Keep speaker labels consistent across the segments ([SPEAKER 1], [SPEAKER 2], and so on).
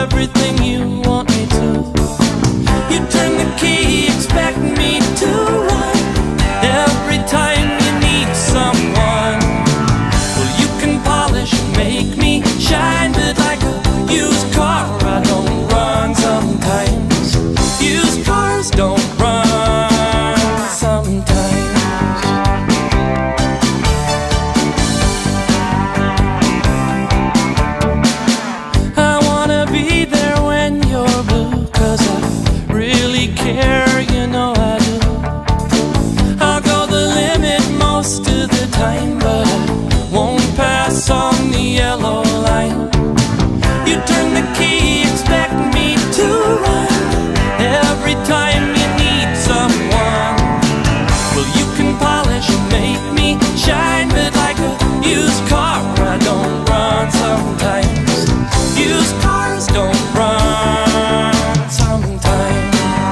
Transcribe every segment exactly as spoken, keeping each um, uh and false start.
[SPEAKER 1] everything you want me to. You turn the key, expect me to run every time you need someone. Well, you can polish and make me shine, but like a used car, I don't run sometimes. Used cars don't run sometimes. I wanna be there when you're blue, 'cause I really care, you know I do. I'll go the limit most of the time, but I won't pass on the yellow line. You turn the key, expect me to run every time you need someone. Well, you can polish and make me shine, but like a used car, I don't run sometimes. Used cars don't run sometimes.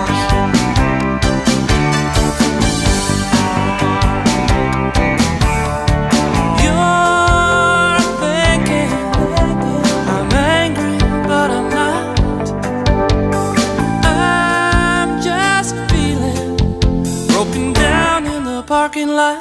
[SPEAKER 1] You're thinking I'm angry, but I'm not. I'm just feeling broken down in the parking lot.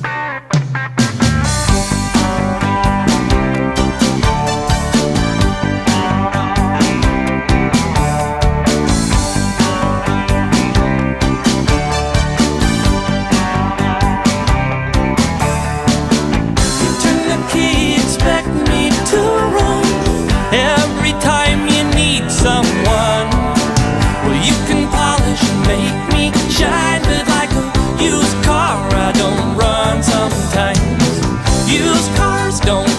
[SPEAKER 1] Turn the key, expect me to run every time you need someone. Well, you can polish and make me shine, but like a used car, I don't run sometimes. Used cars don't